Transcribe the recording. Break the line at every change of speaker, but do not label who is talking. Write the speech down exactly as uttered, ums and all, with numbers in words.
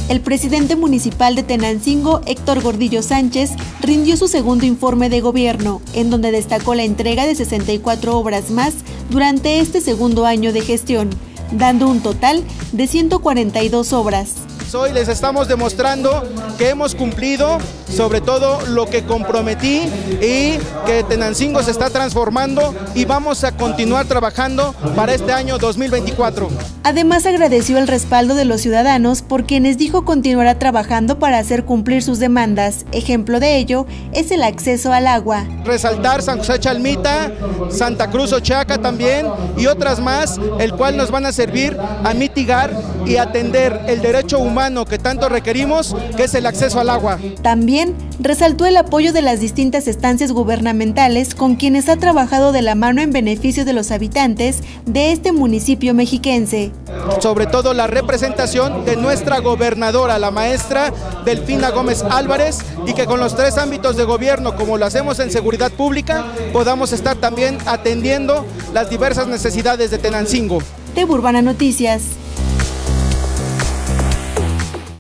El presidente municipal de Tenancingo, Héctor Gordillo Sánchez, rindió su segundo informe de gobierno, en donde destacó la entrega de sesenta y cuatro obras más durante este segundo año de gestión, dando un total de ciento cuarenta y dos obras.
Hoy les estamos demostrando que hemos cumplido sobre todo lo que comprometí y que Tenancingo se está transformando y vamos a continuar trabajando para este año dos mil veinticuatro.
Además agradeció el respaldo de los ciudadanos por quienes dijo continuará trabajando para hacer cumplir sus demandas. Ejemplo de ello es el acceso al agua.
Resaltar San José Chalmita, Santa Cruz Ochaca también y otras más, el cual nos van a servir a mitigar y atender el derecho humano que tanto requerimos, que es el acceso al agua.
También resaltó el apoyo de las distintas instancias gubernamentales con quienes ha trabajado de la mano en beneficio de los habitantes de este municipio mexiquense.
Sobre todo la representación de nuestra gobernadora, la maestra Delfina Gómez Álvarez, y que con los tres ámbitos de gobierno, como lo hacemos en seguridad pública, podamos estar también atendiendo las diversas necesidades de Tenancingo.
T V Urbana Noticias.